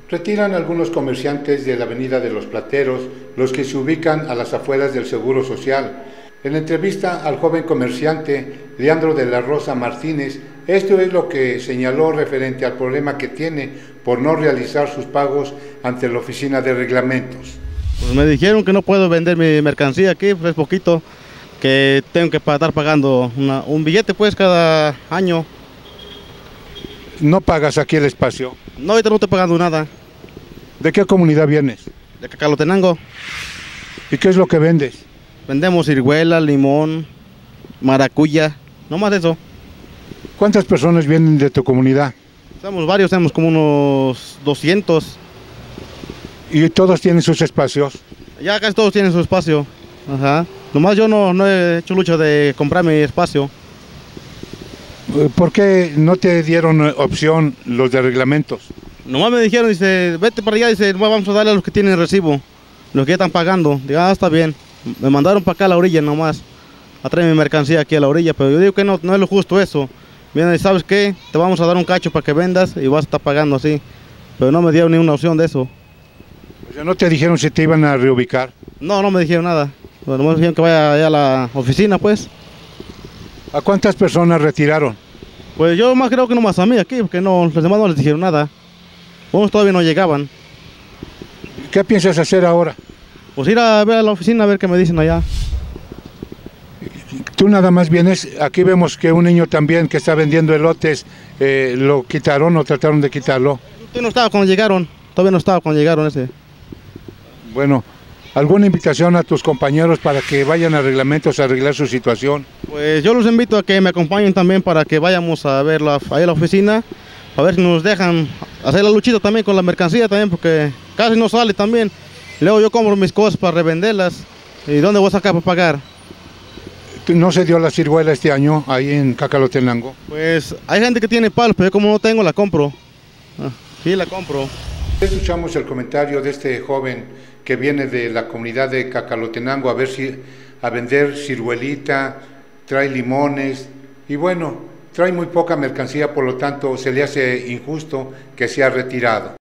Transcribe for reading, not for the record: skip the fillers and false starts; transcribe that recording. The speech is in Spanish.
Retiran algunos comerciantes de la Avenida de los Plateros, los que se ubican a las afueras del Seguro Social. En la entrevista al joven comerciante Leandro de la Rosa Martínez, esto es lo que señaló referente al problema que tiene por no realizar sus pagos ante la oficina de reglamentos. Pues me dijeron que no puedo vender mi mercancía aquí, pues es poquito, que tengo que estar pagando un billete pues cada año. ¿No pagas aquí el espacio? No, ahorita no estoy pagando nada. ¿De qué comunidad vienes? De Cacalotenango. ¿Y qué es lo que vendes? Vendemos ciruela, limón, maracuya, no más de eso. ¿Cuántas personas vienen de tu comunidad? Somos varios, tenemos como unos 200. ¿Y todos tienen sus espacios? Ya casi todos tienen su espacio. Ajá. Nomás yo no he hecho lucha de comprar mi espacio. ¿Por qué no te dieron opción los de reglamentos? Nomás me dijeron, dice, vete para allá, dice, vamos a darle a los que tienen recibo, los que ya están pagando. Digo, está bien. Me mandaron para acá a la orilla nomás, a traer mi mercancía aquí a la orilla, pero yo digo que no es lo justo eso. Vienen y ¿sabes qué? Te vamos a dar un cacho para que vendas y vas a estar pagando así. Pero no me dieron ni una opción de eso. O sea, ¿no te dijeron si te iban a reubicar? No me dijeron nada. Bueno, me dijeron que vaya allá a la oficina, pues. ¿A cuántas personas retiraron? Pues yo más creo que nomás a mí aquí, porque no, los demás no les dijeron nada. Unos todavía no llegaban. ¿Qué piensas hacer ahora? Pues ir a ver a la oficina a ver qué me dicen allá. Tú nada más vienes, aquí vemos que un niño también que está vendiendo elotes, lo quitaron o trataron de quitarlo. Usted no estaba cuando llegaron, todavía no estaba cuando llegaron ese. Bueno, ¿alguna invitación a tus compañeros para que vayan a reglamentos a arreglar su situación? Pues yo los invito a que me acompañen también para que vayamos a ver ahí a la oficina, a ver si nos dejan hacer la luchita también con la mercancía también, porque casi no sale también. Luego yo compro mis cosas para revenderlas. ¿Y dónde voy a sacar para pagar? ¿No se dio la ciruela este año ahí en Cacalotenango? Pues hay gente que tiene palos, pero yo como no tengo la compro. Sí, la compro. Escuchamos el comentario de este joven que viene de la comunidad de Cacalotenango a vender ciruelita, trae limones y bueno, trae muy poca mercancía, por lo tanto se le hace injusto que sea retirado.